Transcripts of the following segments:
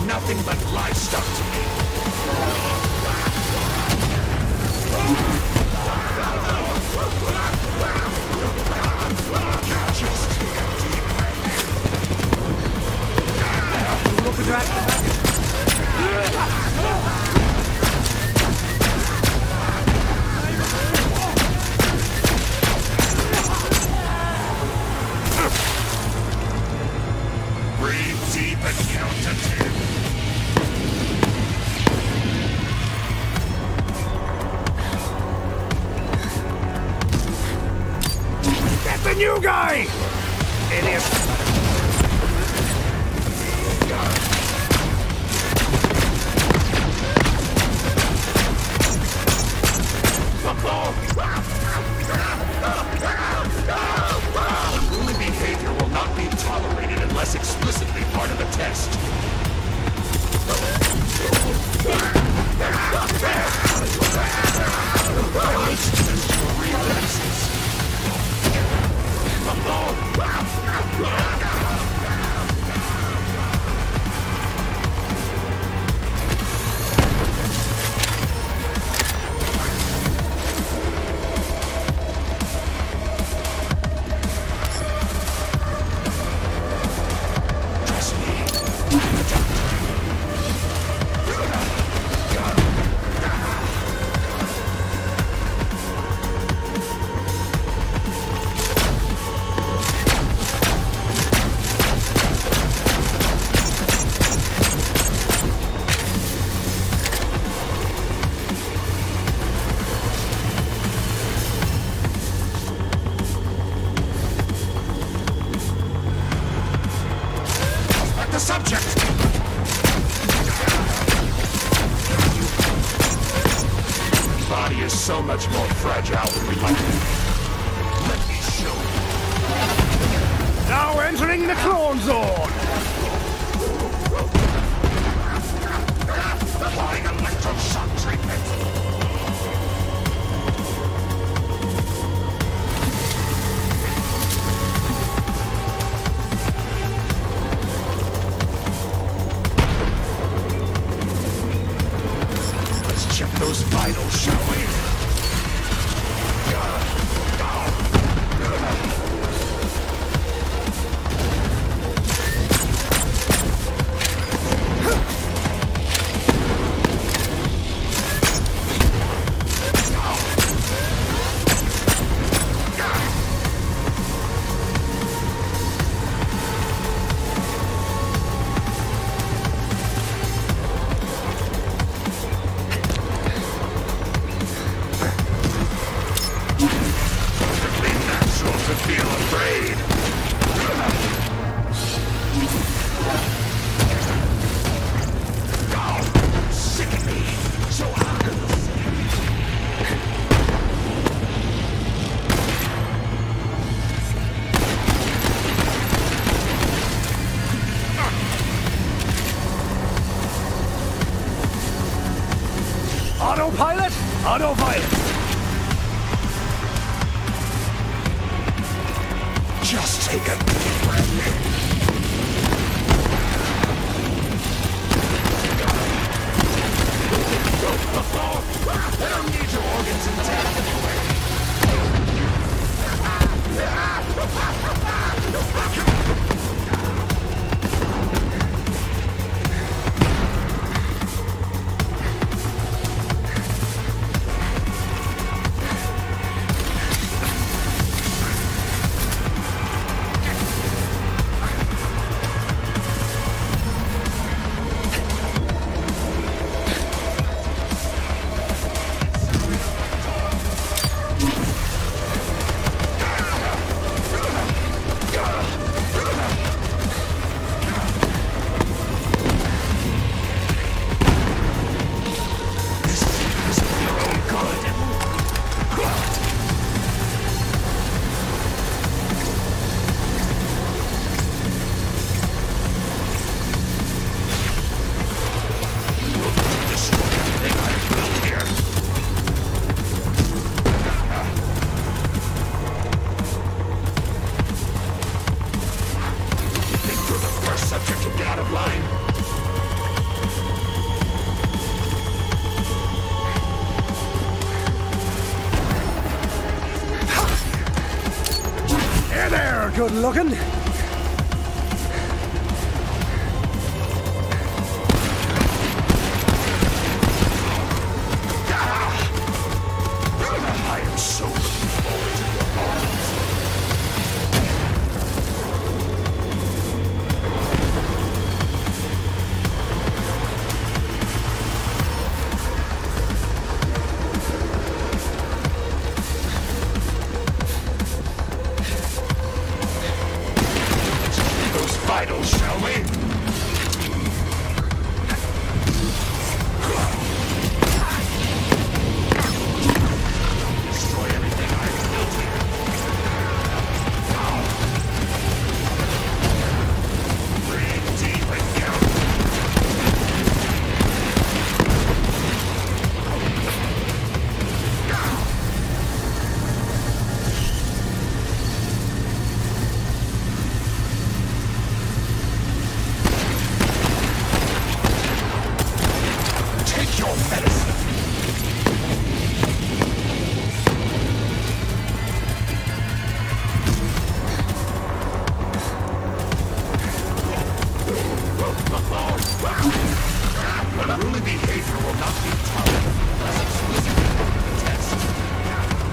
nothing but livestock to me. Breathe deep and count to 10. Get the new guy! Idiot! Unruly behavior will not be tolerated unless explicitly part of the test. Subject! Body is so much more fragile than we like to. Let me show you. Now entering the clone zone! Applying electroshock treatment. Those vitals, shall we? Feel afraid. Oh, sicken me. So hard. Autopilot? Autopilot. Just take a deep breath. I don't need your organs intact anyway. you're good looking. I am so looking forward to your arms. Those vitals, shall we? Destroy everything I've built here. Breathe deep and count. Take your medicine. Unruly behavior will not be tolerated unless explicitly put to the test.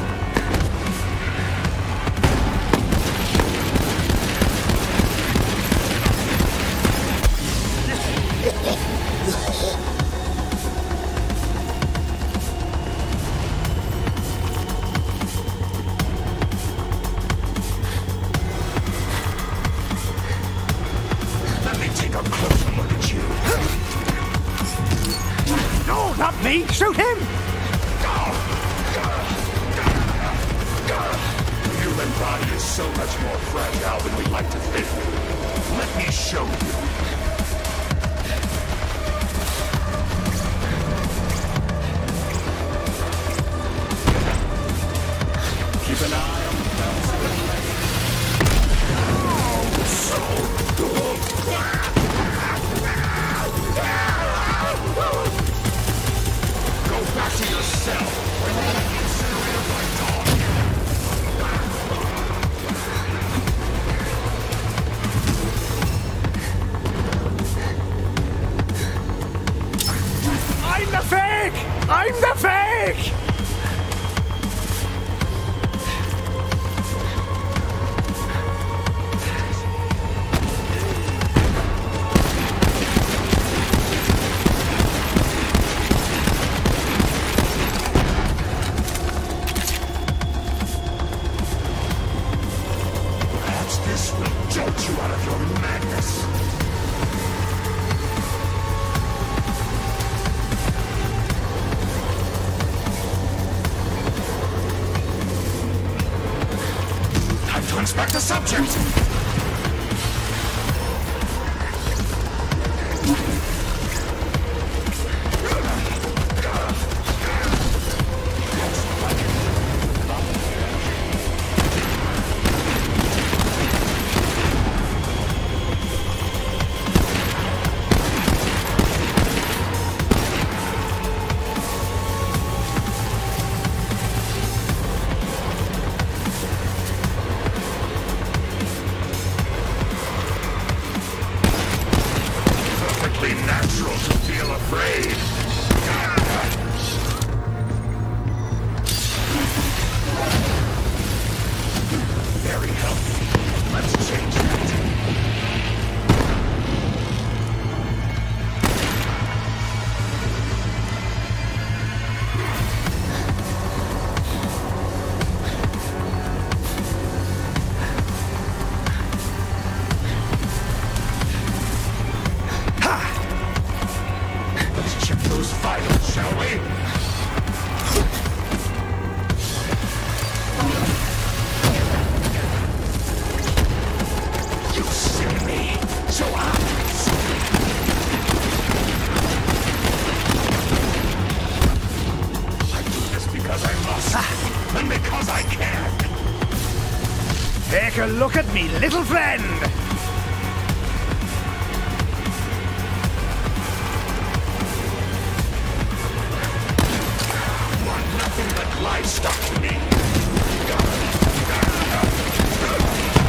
Let me take a closer look at you. No, not me! Shoot him! The human body is so much more fragile than we'd like to think. Let me show you. Keep an eye on the bells of the lake. Go back to your cell. Or you're gonna get incinerated like dog. I'm the fake! I'm the fake! Perhaps this will jolt you out of your madness. Time to inspect the subject. Perfectly natural to feel afraid. Very healthy. Let's change that. Let's check those vitals, shall we? You see me, so I do this because I must, and because I can. Take a look at me, little friend! Nothing but livestock to me.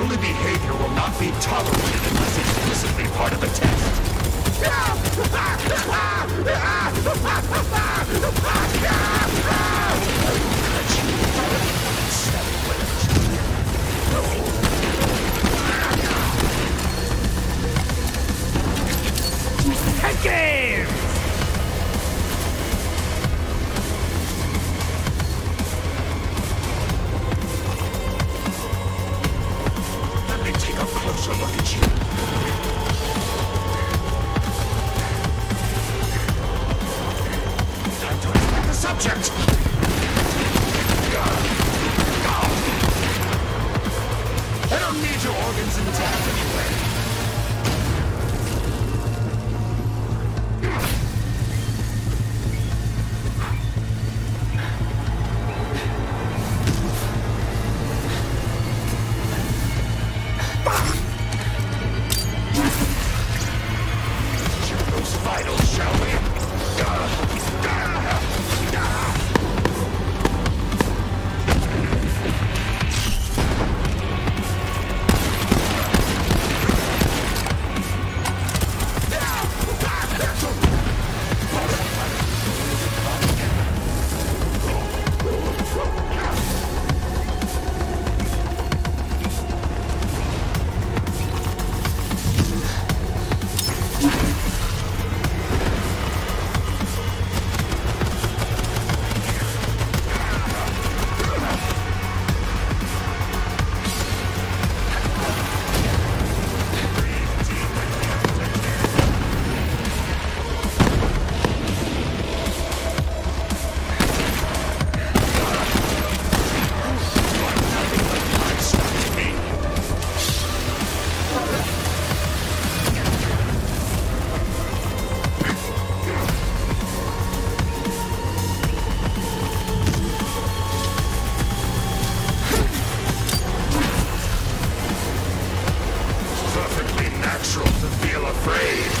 Disorderly behavior will not be tolerated unless explicitly part of a test. Head game! Let me take a closer look at you. Time to inspect the subject. I don't need your organs intact anyway. Check those vitals, shall we? Perfectly natural to feel afraid.